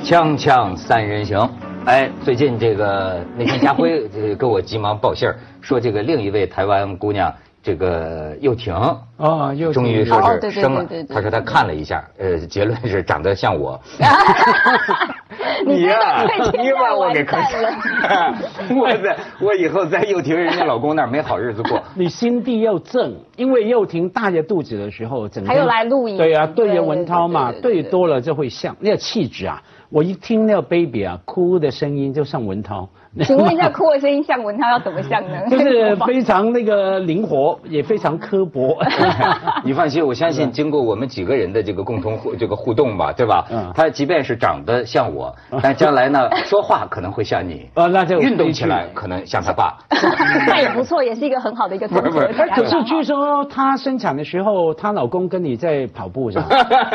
锵锵三人行，哎，最近这个那天家辉给我急忙报信儿，说这个另一位台湾姑娘这个又婷又终于说是生了。 对他说他看了一下，结论是长得像我。 你呀， 你把我给坑死了。我以后在又婷人家老公那儿没好日子过。 你心地又正，因为又婷大着肚子的时候，整天还有来录影。 对啊，对着文涛嘛，对多了就会像那个气质啊。我一听那个 baby 啊哭的声音就像文涛。 请问一下，哭的声音像文涛要怎么像呢？ 就是非常那个灵活，也非常刻薄。 你放心，我相信经过我们几个人的这个共同互动吧，对吧？他即便是长得像我，但将来呢说话可能会像你。 那就运动起来可能像他爸。 那也不错，也是一个很好的一个综合。 可是据说她生产的时候，她老公跟你在跑步是吧？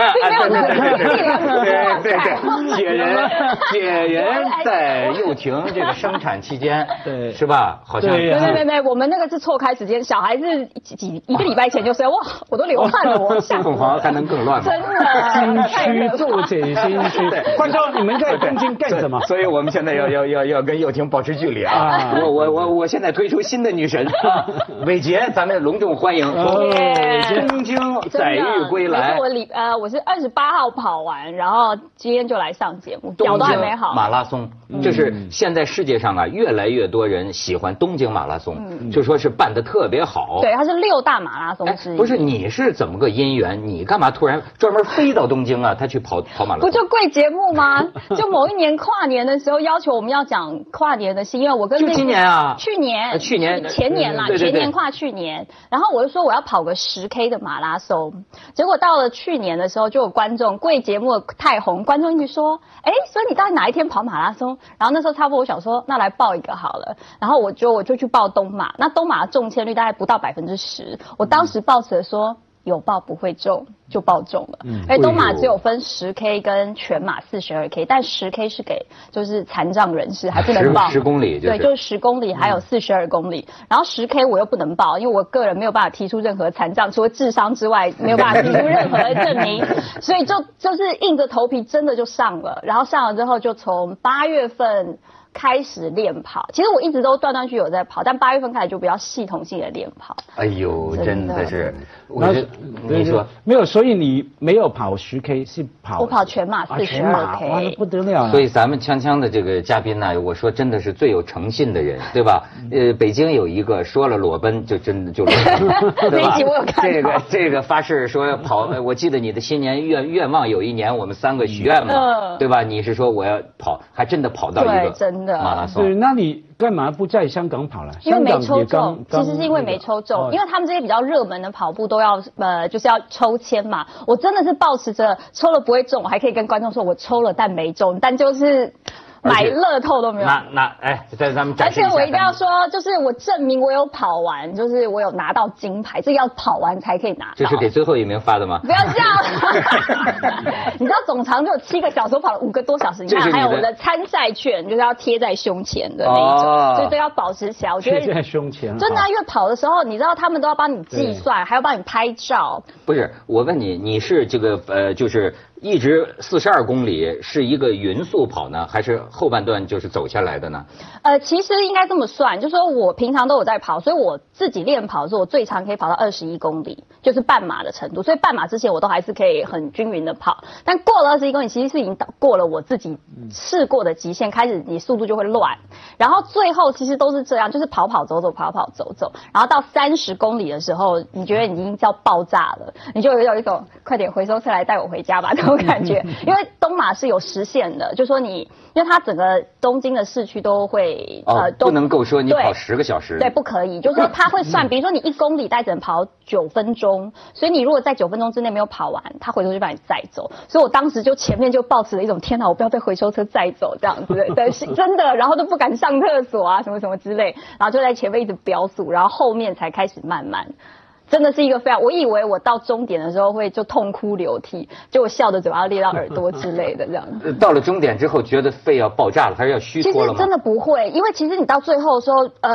对，铁人在又婷这个生产期间，对，是吧？好像没，我们那个是错开时间，小孩子一个礼拜前就睡，哇，我都流汗了，我凤凰还能更乱吗？ 真的， 心虚，做贼心虚。观众，你们在东京干什么？ 所以我们现在要跟又婷保持距离啊！我现在推出新的女神伟杰，咱们隆重欢迎东京载誉归来。 我是28号跑完，然后今天就来上节目，脚都还没好。 马拉松，就是现在世界上啊，越来越多人喜欢东京马拉松，就说是办得特别好。 对，它是6大马拉松之一。 不是，你是怎么个因缘？你干嘛突然专门飞到东京啊？他去跑马拉松？ 不就贵节目吗？就某一年跨年的时候，要求我们要讲跨年的戏，因为我跟就今年啊， 去年前年啦，前年跨去年，然后我就说我要跑个10K 的马拉松，结果到了去年的时候，就有观众贵节目太红，观众一直说，所以你到底哪一天跑马拉松？然后那时候差不多我想说，那来报一个好了，然后我就去报东马，那东马的中签率大概不到10%，我当时抱持说有报不会中，就报中了。而东马只有分10K 跟全马42K，但10K 是给就是残障人士，还不能报。 10公里对，就是10公里，还有42公里。然后10K 我又不能报，因为我个人没有办法提出任何残障，除了智商之外，没有办法提出任何的证明，所以就是硬着头皮真的就上了。然后上了之后，就从8月份开始练跑，其实我一直都断断续续有在跑，但8月份开始就比较系统性的练跑。 哎呦，真的是，你说没有，所以你没有跑10K，是跑我跑全马42K， 哇，那不得了。 所以咱们锵锵的这个嘉宾呢，我说真的是最有诚信的人，对吧？北京有一个说了裸奔就真的就裸奔，对吧？ 我有看到这个发誓说跑，我记得你的新年愿望有一年我们3个许愿嘛，对吧？你是说我要跑，还真的跑到一个马拉松。 对，那你干嘛不在香港跑了？ 因为没抽中，其实是因为没抽中，因为他们这些比较热门的跑步都要就是要抽签嘛。我真的是抱持着抽了不会中，我还可以跟观众说我抽了但没中，但就是买乐透都没有。 在咱们展示一下。 而且我一定要说，就是我证明我有跑完，就是我有拿到金牌，这要跑完才可以拿到。 这是给最后一名发的吗？ 不要这样，你知道总长只有7个小时，我跑了5个多小时，你看还有我的参赛券，就是要贴在胸前的那一种，所以都要保持起来。我觉得贴在胸前， 真的，因为跑的时候，你知道他们都要帮你计算，还要帮你拍照。 不是，我问你，你是这个就是一直42公里是一个匀速跑呢，还是后半段就是走下来的呢？ 其实应该这么算，就是说我平常都有在跑，所以我自己练跑的时候，我最长可以跑到21公里，就是半马的程度。所以半马之前我都还是可以很均匀的跑，但过了21公里，其实是已经过了我自己试过的极限，开始你速度就会乱。然后最后其实都是这样，就是跑跑走走，跑跑走走，然后到30公里的时候，你觉得已经叫爆炸了，你就有一种快点回收车来带我回家吧这种感觉。因为东马是有时限的，就说你，因为它整个东京的市区都会不能够说你跑10个小时， 对，不可以，就是说它会算，比如说你1公里大概只能跑9分钟，所以你如果在9分钟之内没有跑完，他回头就把你载走。所以我当时就前面就抱持了一种天哪，我不要被回收车载走这样子的，真的，然后都不敢上厕所啊，什么什么之类，然后就在前面一直飙速，然后后面才开始慢慢。真的是一个非常，我以为我到终点的时候会就痛哭流涕，结果笑的嘴巴要裂到耳朵之类的这样子。 到了终点之后，觉得肺要爆炸了，还是要虚脱了吗？ 其实真的不会，因为其实你到最后的时候，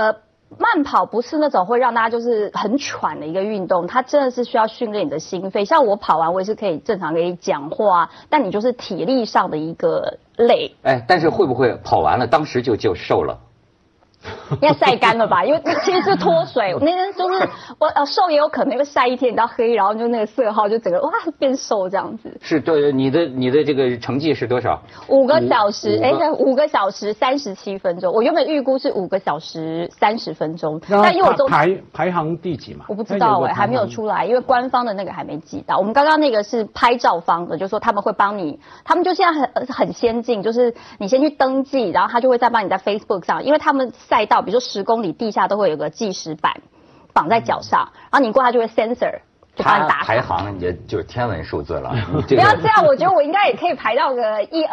慢跑不是那种会让大家就是很喘的一个运动，它真的是需要训练你的心肺。像我跑完，我也是可以正常可以讲话，但你就是体力上的一个累。 哎，但是会不会跑完了当时就瘦了？ 应该晒干了吧？因为其实是脱水。我那天就是我瘦也有可能会晒一天，你到黑，然后就那个色号就整个哇变瘦这样子。 是对你的这个成绩是多少 ？5个小时，5个小时37分钟。我原本预估是5个小时30分钟，但因为我排行第几嘛？ 我不知道还没有出来，因为官方的那个还没寄到。我们刚刚那个是拍照方的，就是说他们会帮你，他们就现在很先进，就是你先去登记，然后他就会再帮你在 Facebook 上，因为他们赛道，比如说10公里地下都会有个计时板绑在脚上，然后你过它就会 sensor 就帮你打排行，也就是天文数字了。 不要这样，我觉得我应该也可以排到个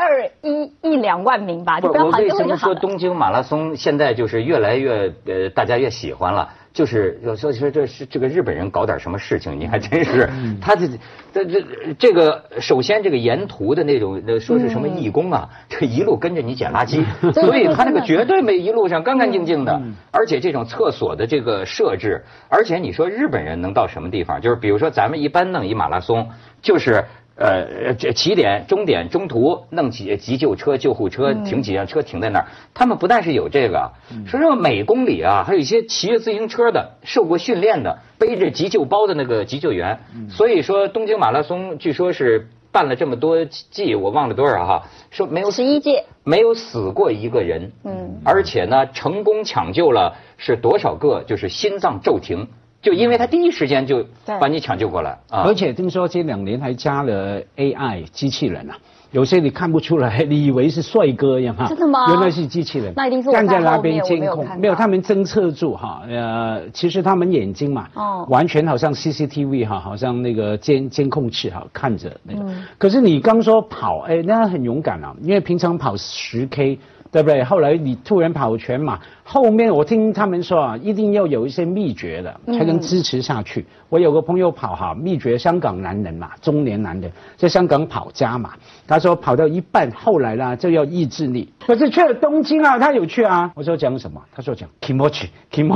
1-2万名吧。就不要跑我为什么说东京马拉松现在就是越来越大家越喜欢了？就是有时候说这个日本人搞点什么事情，你还真是他这个首先这个沿途的那种说是什么义工啊，这一路跟着你捡垃圾，所以他那个绝对没一路上干干净净的，而且这种厕所的这个设置，而且你说日本人能到什么地方？就是比如说咱们一般弄一马拉松，就是这起点、终点、中途弄起急救车、救护车，停几辆车停在那儿。他们不但是有这个，说每公里啊，还有一些骑着自行车的、受过训练的、背着急救包的那个急救员。所以说，东京马拉松据说是办了这么多季，我忘了多少哈，说没有 11届， 没有死过一个人。而且呢，成功抢救了是多少个，就是心脏骤停。就因为他第一时间就把你抢救过来啊！ 而且听说这2年还加了 AI 机器人啊，有些你看不出来，你以为是帅哥一样哈， 真的吗？ 原来是机器人， 那一定是我站在那边监控， 没有他们侦测住哈，其实他们眼睛嘛，完全好像 CCTV 哈，好像那个监控器哈看着那个。可是你刚说跑，那很勇敢啊，因为平常跑10K。对不对？后来你突然跑全马，后面我听他们说啊，一定要有一些秘诀的，才能支持下去。我有个朋友跑哈，秘诀香港男人嘛，中年男人在香港跑加马，他说跑到一半，后来呢就要意志力。可是去了东京啊，他有去啊。我说讲什么？他说讲 kimochi，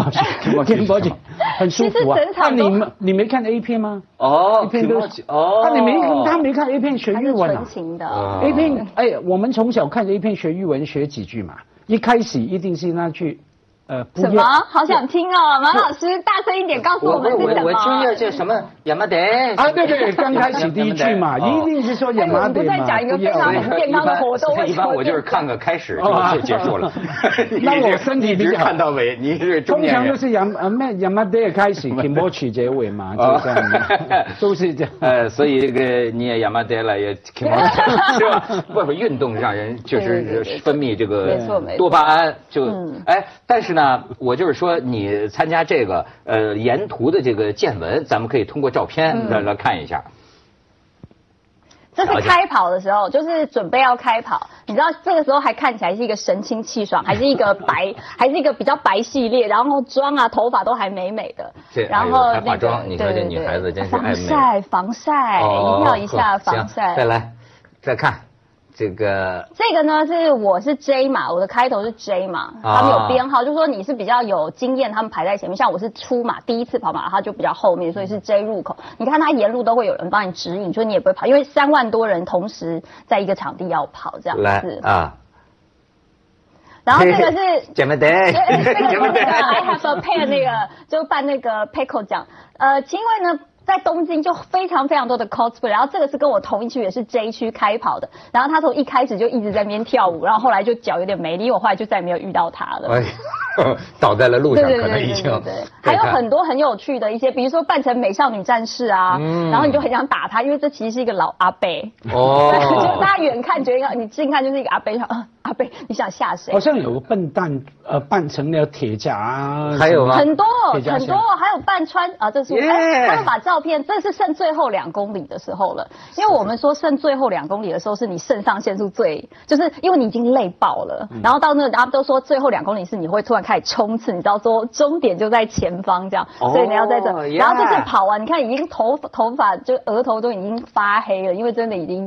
很舒服啊。你没看 A 片吗？ 哦 ，A 片都是哦，他没看 A 片学日文啊。A 片我们从小看 A 片学日文学几句嘛，一开始一定是那句什么？好想听哦，马老师大声一点告诉我们是什么？ 我听着这什么亚麻得啊，对，刚开始第一句嘛，一定是说亚麻得嘛。 不再讲一个非常很健康的活动。 一般我就是看个开始就结束了。 那我身体一直看到尾，你是中年人。 通常都是亚麻得开始 kimochi 结尾嘛，就这样，都是这样。 所以这个你也亚麻得了，也 kimochi 是吧？不，运动让人就是分泌这个多巴胺，就但是呢。我就是说，你参加这个沿途的这个见闻，咱们可以通过照片来看一下。 这是开跑的时候，就是准备要开跑，你知道这个时候还看起来是一个神清气爽，还是一个比较白系列，然后妆啊、头发都还美美的。 然后还化妆，你说这女孩子真是爱美。 防晒，一定要一下防晒。 再看。这个呢我是 J 嘛，我的开头是 J 嘛，他们有编号，就是说你是比较有经验，他们排在前面，像我是初马，第一次跑马，他就比较后面，所以是 J 入口。你看他沿路都会有人帮你指引，所以你也不会跑，因为3万多人同时在一个场地要跑这样子啊。然后这个是姐妹队， 这个是I have a pair 那个就办那个 Peco 奖，因为呢。在东京就非常非常多的 cosplay， 然后这个是跟我同一区，也是 J 区开跑的，然后他从一开始就一直在那边跳舞，然后后来就脚有点没力，我后来就再也没有遇到他了。 倒在了路上，可能已经。 对，还有很多很有趣的一些，比如说扮成美少女战士啊，然后你就很想打他，因为这其实是一个老阿伯。就大家远看觉得你近看就是一个阿伯，阿伯你想吓谁？ 好像有个笨蛋扮成了铁甲， 还有吗？ 很多，还有扮穿这是他们把照片，这是剩最后2公里的时候了，因为我们说剩最后2公里的时候是你肾上腺素就是因为你已经累爆了，然后到那个他们都说最后2公里是你会突然开始冲刺，你知道说终点就在前方这样，所以你要在这，然后这次跑完，你看已经头发就额头都已经发黑了，因为真的已经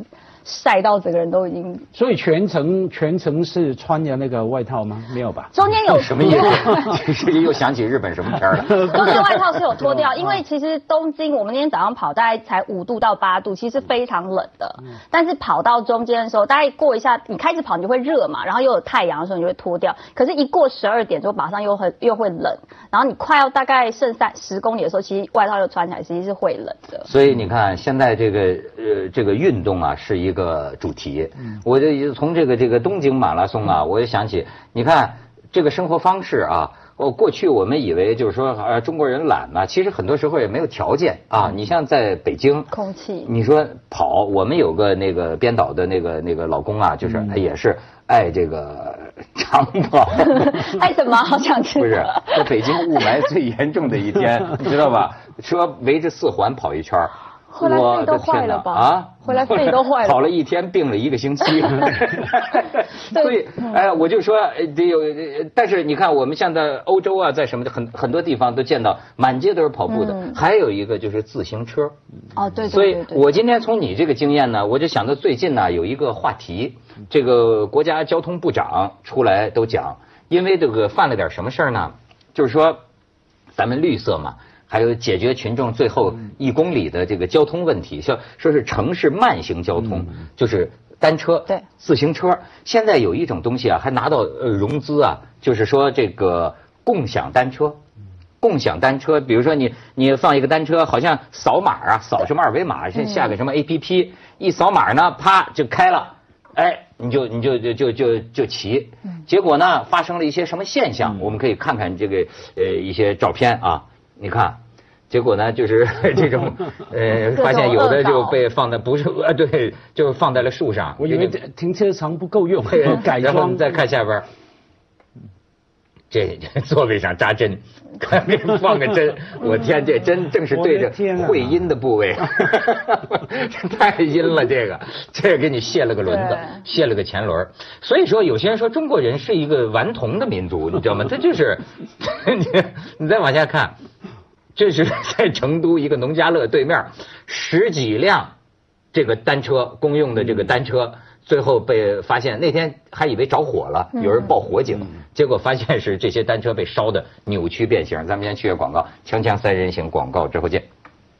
晒到整个人都已经。 所以全程是穿着那个外套吗？没有吧？ 中间有什么意思？其实又想起日本什么片了？ 中间外套是有脱掉，因为其实东京我们那天早上跑大概才5度到8度，其实非常冷的。但是跑到中间的时候，大概过一下，你开始跑你就会热嘛，然后又有太阳的时候你就会脱掉。可是，一过12点之后，马上又会冷，然后你快要大概剩10公里的时候，其实外套又穿起来，其实是会冷的。 所以你看，现在这个运动啊是一个主题。我就从这个东京马拉松啊，我就想起，你看这个生活方式啊。过去我们以为就是说中国人懒嘛，其实很多时候也没有条件啊。你像在北京， 空气， 你说跑，我们有个那个编导的那个老公啊，就是也是爱这个长跑。 爱什么？好想知道。 不是，在北京雾霾最严重的一天，你知道吧？说围着4环跑1圈。 后来肺都坏了吧？ 啊， 回来肺都坏了。 跑了1天，病了1个星期。所以，我就说得有，但是你看，我们像在欧洲啊，在什么很多地方都见到满街都是跑步的。还有一个就是自行车。 哦，对。 所以我今天从你这个经验呢，我就想到最近呢有一个话题，这个国家交通部长出来都讲，因为这个犯了点什么事儿呢？就是说，咱们绿色嘛。还有解决群众最后1公里的这个交通问题，说是城市慢行交通，就是单车、自行车。现在有一种东西啊，还拿到融资啊，就是说这个共享单车。共享单车，比如说你放一个单车，好像扫码啊，扫什么2维码，下个什么 APP，一扫码呢，啪就开了，哎，你就骑。结果呢，发生了一些什么现象？我们可以看看这个一些照片啊。你看，结果呢，就是这种发现有的就被放在不是对，就放在了树上。 我以为停车场不够用，改装。 然后你再看下边，这座位上扎针，给放个针，我天，这针正是对着会阴的部位，太阴了，这个给你卸了个轮子，卸了个前轮。所以说，有些人说中国人是一个顽童的民族，你知道吗？他就是你再往下看。这是在成都一个农家乐对面，10几辆这个单车公用的这个单车，最后被发现，那天还以为着火了，有人报火警，结果发现是这些单车被烧的扭曲变形。咱们先去个广告，锵锵3人行广告之后见。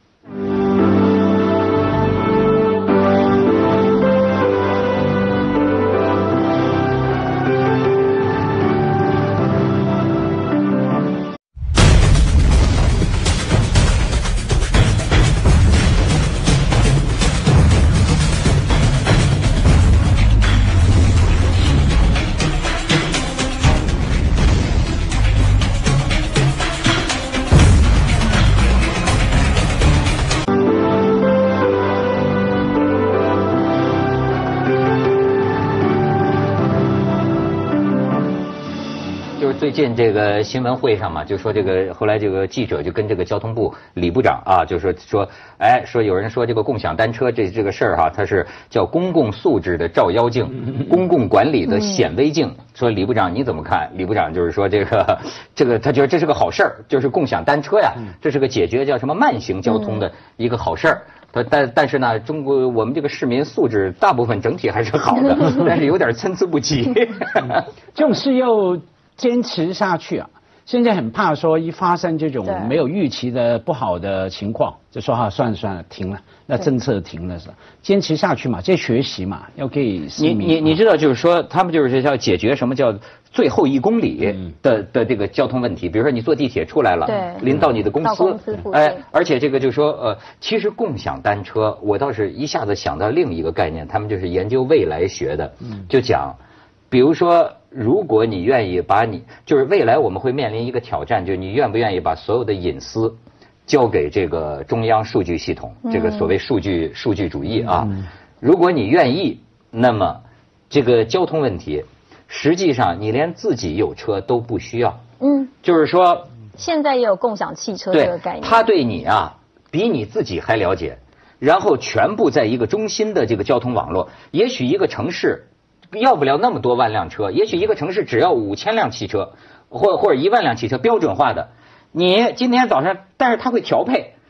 最近这个新闻会上嘛，就说这个后来这个记者就跟这个交通部李部长啊，就说说有人说这个共享单车这个事儿哈，它是叫公共素质的照妖镜，公共管理的显微镜。说李部长你怎么看？李部长就是说这个他觉得这是个好事儿，就是共享单车呀，这是个解决叫什么慢行交通的一个好事儿。但是呢，中国我们这个市民素质大部分整体还是好的，但是有点参差不齐。 这种事要坚持下去啊！现在很怕说一发生这种没有预期的不好的情况，就说算了，停了，那政策停了是吧？坚持下去嘛，这学习嘛，要给市民。 你知道，就是说他们就是要解决什么叫最后1公里的这个交通问题。比如说你坐地铁出来了，临到你的公司，而且这个就是说其实共享单车，我倒是一下子想到另一个概念，他们就是研究未来学的，就讲，比如说。如果你愿意就是未来我们会面临一个挑战，就是你愿不愿意把所有的隐私交给这个中央数据系统，这个所谓数据主义啊。如果你愿意，那么这个交通问题，实际上你连自己有车都不需要。就是说， 现在也有共享汽车这个概念。 他对你啊，比你自己还了解，然后全部在一个中心的这个交通网络，也许一个城市。要不了那么多万辆车，也许一个城市只要5000辆汽车，或者1万辆汽车标准化的。你今天早上，但是它会调配，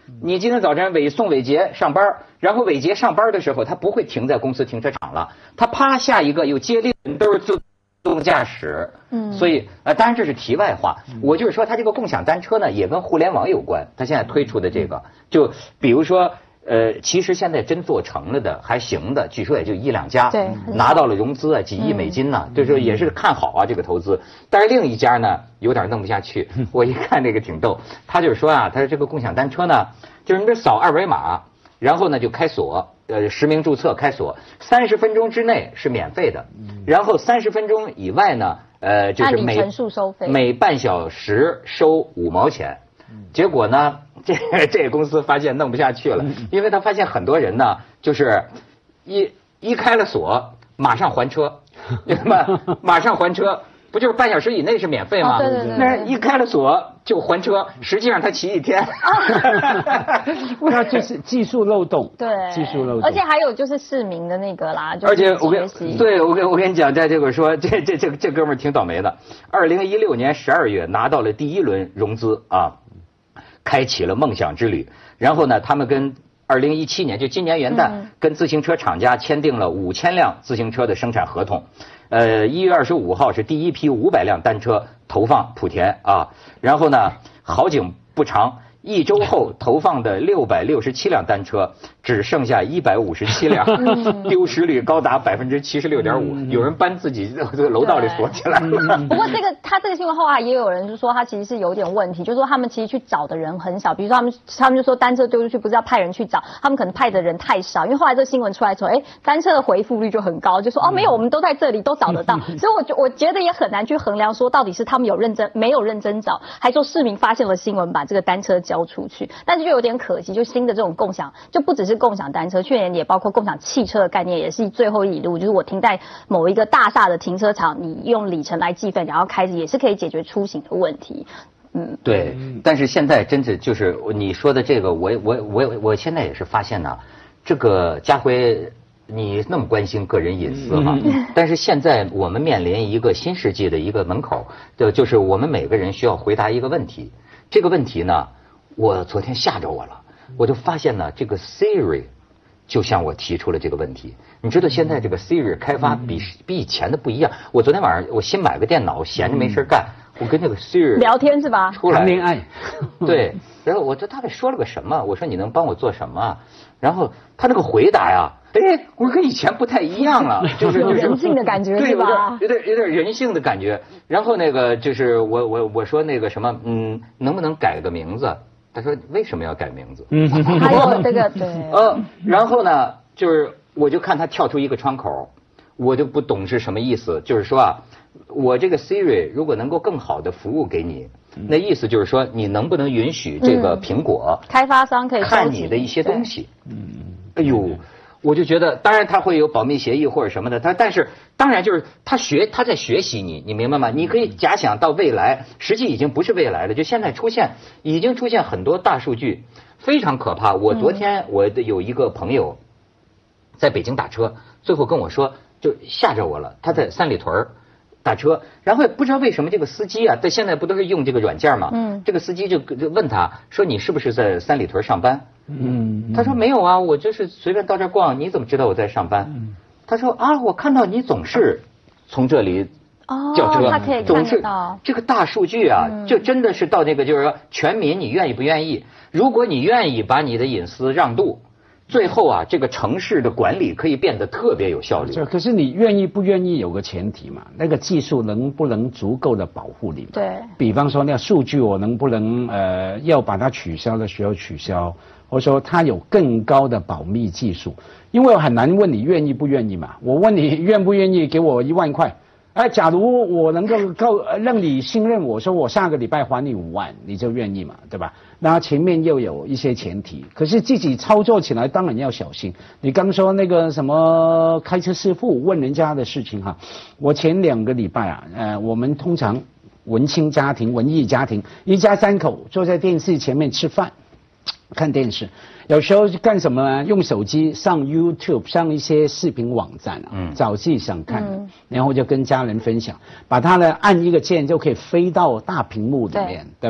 你今天早晨送伟杰上班，然后伟杰上班的时候，他不会停在公司停车场了，他啪下一个又接力都是自动驾驶。所以当然这是题外话，我就是说他这个共享单车呢也跟互联网有关，他现在推出的这个，就比如说其实现在真做成了的还行的，据说也就1、2家， 对， 拿到了融资啊，几亿美金呢，就是也是看好啊这个投资。但是另一家呢有点弄不下去，我一看这个挺逗，他就是说啊，他说这个共享单车呢，就是你这扫2维码，然后呢就开锁，实名注册开锁，30分钟之内是免费的，然后30分钟以外呢，就是每半小时收5毛钱。结果呢，这个公司发现弄不下去了，因为他发现很多人呢，就是一开了锁，马上还车，明白吗？马上还车，不就是半小时以内是免费吗？ 对对对。 那一开了锁就还车，实际上他骑1天。 那就是技术漏洞。 对， 技术漏洞。 而且还有就是市民的那个啦， 而且我跟你讲，在这个说这哥们儿挺倒霉的。2016年12月拿到了第1轮融资啊。开启了梦想之旅，然后呢，他们跟2017年就今年元旦，跟自行车厂家签订了5000辆自行车的生产合同。1月25号是第一批500辆单车投放莆田啊，然后呢，好景不长，1周后投放的667辆单车只剩下157辆，丢失率高达76.5%，有人搬自己楼道里锁起来了。 不过他这个新闻后来也有人就说他其实是有点问题，就是说他们其实去找的人很少，比如说他们就说单车丢出去不是要派人去找，他们可能派的人太少，因为后来这个新闻出来之后，单车的回复率就很高，就说没有，我们都在这里都找得到，所以我觉得也很难去衡量说到底是他们没有认真找，还说市民发现了新闻把这个单车交出去，但是就有点可惜，就新的这种共享就不只是共享单车，去年也包括共享汽车的概念，也是最后一里路，就是我停在某一个大厦的停车场，你用里程来计费，然后开始也是可以解决出行的问题。 对，但是现在真的就是你说的这个，我现在也是发现呢，这个家辉，你那么关心个人隐私哈，但是现在我们面临一个新世纪的一个门口，就是我们每个人需要回答一个问题，这个问题呢，我昨天吓着我了，我就发现呢，这个 Siri 就向我提出了这个问题。你知道现在这个 Siri 开发比以前的不一样。我昨天晚上我新买个电脑，闲着没事干，我跟那个 Siri 聊天是吧？ 出来谈恋爱。 对，然后我这大概说了个什么？我说你能帮我做什么？然后他那个回答呀，我说跟以前不太一样了，就是人性的感觉是吧？ 有点人性的感觉。然后那个就是我说那个什么能不能改个名字？他说为什么要改名字？ 还有这个对。 然后呢，就是我就看他跳出一个窗口，我就不懂是什么意思。就是说啊，我这个 Siri 如果能够更好的服务给你，那意思就是说你能不能允许这个苹果开发商可以看你的一些东西？哎呦。我就觉得，当然他会有保密协议或者什么的，但是当然就是他在学习你，你明白吗？你可以假想到未来，实际已经不是未来了，就现在已经出现很多大数据，非常可怕。我昨天我有一个朋友在北京打车，最后跟我说，就吓着我了，他在三里屯打车，然后也不知道为什么这个司机啊，他现在不都是用这个软件吗？这个司机就问他说：“你是不是在三里屯上班？”他说：“没有啊，我就是随便到这儿逛，你怎么知道我在上班？”他说：“啊，我看到你总是从这里叫车， 他可以总是这个大数据啊，就真的是到那个就是说，全民你愿意不愿意？如果你愿意把你的隐私让渡。”最后啊，这个城市的管理可以变得特别有效率。 可是你愿意不愿意有个前提嘛？那个技术能不能足够的保护你？ 对。 比方说，那数据我能不能要把它取消的时候取消，或者说它有更高的保密技术？因为我很难问你愿意不愿意嘛。我问你愿不愿意给我1万块？假如我能够让你信任我说我下个礼拜还你5万，你就愿意嘛，对吧？那前面又有一些前提，可是自己操作起来当然要小心。你刚说那个什么开车师傅问人家的事情哈，我前2个礼拜啊，我们通常文青家庭、文艺家庭，一家3口坐在电视前面吃饭。看电视，有时候干什么呢？用手机上 YouTube， 上一些视频网站找自己想看的，然后就跟家人分享，把它呢按一个键就可以飞到大屏幕里面， 对吧？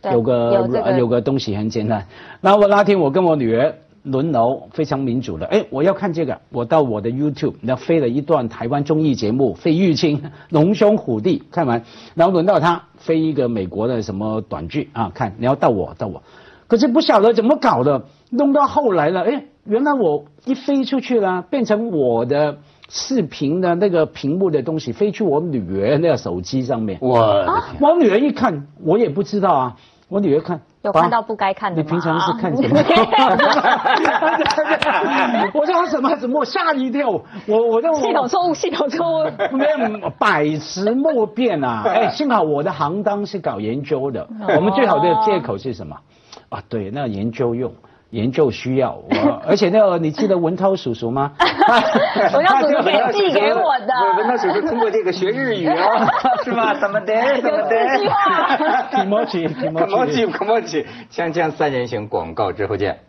有个东西很简单。然后那天我跟我女儿轮流非常民主的，我要看这个，我到我的 YouTube， 然后飞了一段台湾综艺节目，飞玉清龙兄虎弟，看完，然后轮到他飞一个美国的什么短剧啊，看，然后到我，可是不晓得怎么搞的，弄到后来了，原来我一飞出去了，变成我的视频的那个屏幕的东西飞去我女儿那个手机上面，我女儿一看，我也不知道啊，我女儿看。 有看到不该看的吗？ 你平常是看什么？我说什么？我吓一跳！我系统错误， 没有百词莫辩啊！幸好我的行当是搞研究的，我们最好的借口是什么？啊，对，那研究用。研究需要而且你记得文涛叔叔吗？ 文涛叔叔寄给我的。 文涛叔叔通过这个学日语哦，是吧？怎么的？ 有计划。 Kimochi，锵锵三人行广告之后见。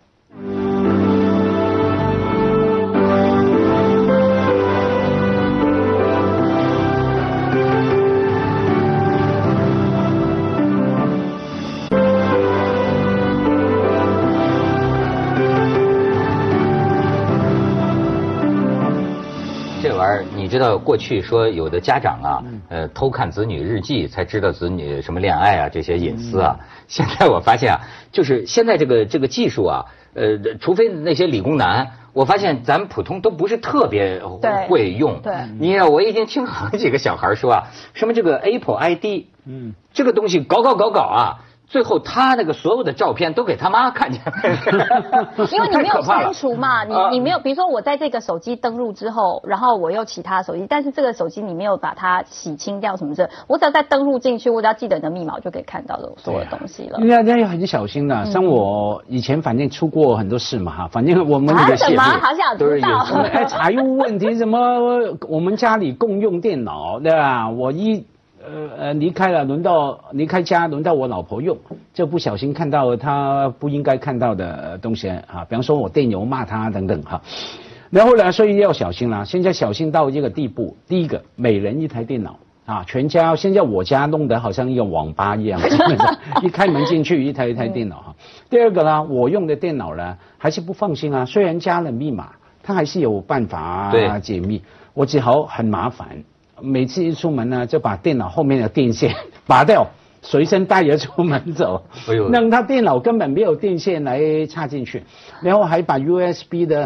你知道过去说有的家长啊，偷看子女日记才知道子女什么恋爱啊这些隐私啊。现在我发现啊，就是现在这个技术啊，除非那些理工男，我发现咱们普通都不是特别会用。 对， 你看我已经听好几个小孩说啊，什么这个 Apple ID，这个东西搞啊。最后他那个所有的照片都给他妈看见， 因为你没有删除嘛，你没有，比如说我在这个手机登录之后，然后我又其他手机，但是这个手机你没有把它洗清掉什么的，我只要再登录进去，我只要记得你的密码，我就可以看到所有的东西了。 那要很小心的，像我以前反正出过很多事嘛哈，反正我们那个什么好想知道， 财务问题什么，我们家里共用电脑对吧？我离开家，轮到我老婆用，就不小心看到她不应该看到的东西啊，比方说我电邮骂她等等哈。然后呢，所以要小心啦。现在小心到这个地步，第一个，每人一台电脑啊，全家现在我家弄得好像一个网吧一样，一开门进去一台电脑哈。第二个呢，我用的电脑呢还是不放心啊，虽然加了密码，它还是有办法解密，我只好很麻烦。每次一出门呢，就把电脑后面的电线拔掉，随身带着出门走，让他电脑根本没有电线来插进去，然后还把 USB 的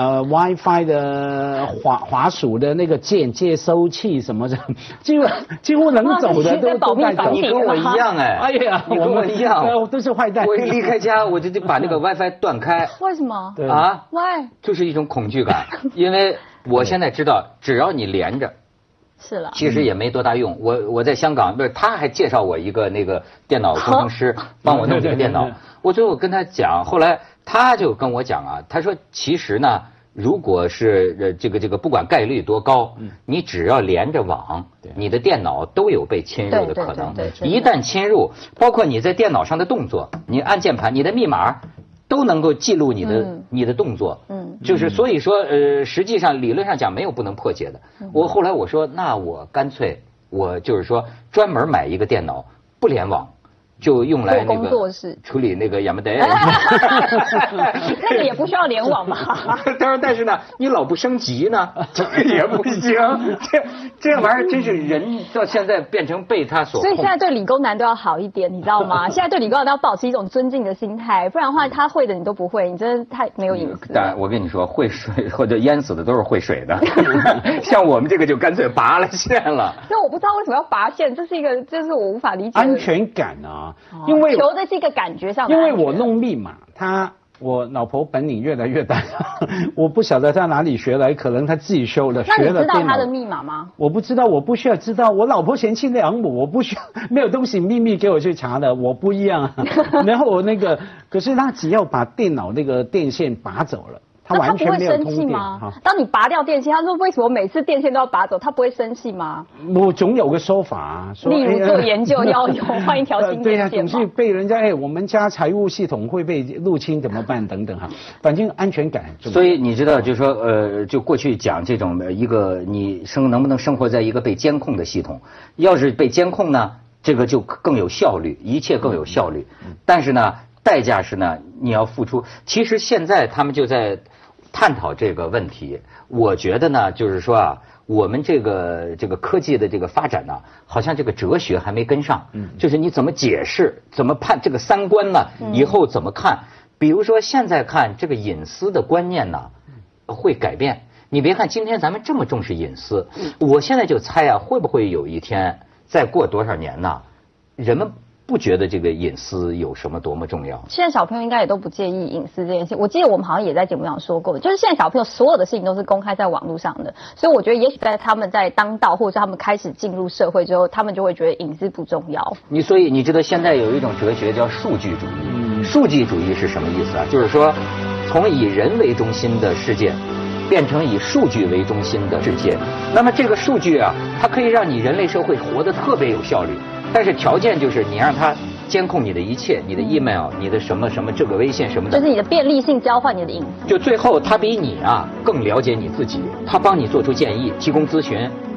WiFi 的滑鼠的那个键接收器什么的，几乎能走的都带走。 你跟我一样哎呀， 你跟我一样， 都是坏蛋。 我一离开家，我就得把那个 WiFi 断开。 为什么？ 啊 ？Why？ 就是一种恐惧感，因为我现在知道，只要你连着。 是了， 其实也没多大用。我在香港，不是他还介绍我一个那个电脑工程师，帮我弄这个电脑。我最后跟他讲，后来他就跟我讲啊，他说其实呢，如果是这个不管概率多高，你只要连着网，你的电脑都有被侵入的可能。一旦侵入，包括你在电脑上的动作，你按键盘，你的密码。都能够记录你的动作，就是所以说实际上理论上讲没有不能破解的。后来我说，那我干脆我就是说专门买一个电脑不联网，就用来那个处理那个亚麻得。 那个也不需要联网吧？ 当然，但是呢，你老不升级呢，这个也不行。这玩意儿真是人到现在变成被他所。 所以现在对理工男都要好一点，你知道吗？现在对理工男都要保持一种尊敬的心态，不然的话他会的你都不会，你真的太没有隐私。 但我跟你说，会水或者淹死的都是会水的，像我们这个就干脆拔了线了。 那我不知道为什么要拔线，这是我无法理解的。 安全感啊，因为求的是一个感觉上的。 因为我弄密码，我老婆本领越来越大，我不晓得她哪里学来，可能她自己修的。 那你知道她的密码吗？ 我不知道，我不需要知道。我老婆贤妻良母，我不需要，没有东西秘密给我去查的，我不一样。然后可是她只要把电脑那个电线拔走了。他完全没有通电吗？ 当你拔掉电线，他说为什么每次电线都要拔走？他不会生气吗？ 我总有个说法， 例如做研究要换一条新电线。 对呀，总是被人家我们家财务系统会被入侵怎么办等等哈，反正安全感很重要。 所以你知道，就是说就过去讲这种一个你能不能生活在一个被监控的系统，要是被监控呢？ 这个就更有效率，一切更有效率。但是呢，代价是呢，你要付出。其实现在他们就在探讨这个问题。我觉得呢，就是说啊，我们这个科技的这个发展呢，好像这个哲学还没跟上。就是你怎么解释，怎么判这个三观呢？以后怎么看？比如说现在看这个隐私的观念呢，会改变。你别看今天咱们这么重视隐私，我现在就猜啊，会不会有一天，再过多少年呢，人们不觉得这个隐私有什么多么重要？ 现在小朋友应该也都不介意隐私这件事。我记得我们好像也在节目上说过，就是现在小朋友所有的事情都是公开在网络上的，所以我觉得也许在他们在当道或者他们开始进入社会之后，他们就会觉得隐私不重要。 所以你知道现在有一种哲学叫数据主义。数据主义是什么意思啊？就是说，从以人为中心的世界，变成以数据为中心的世界。那么这个数据啊，它可以让你人类社会活得特别有效率，但是条件就是你让它监控你的一切，你的 email， 你的什么什么这个微信什么的， 就是你的便利性交换你的隐私。 就最后它比你啊更了解你自己，它帮你做出建议，提供咨询，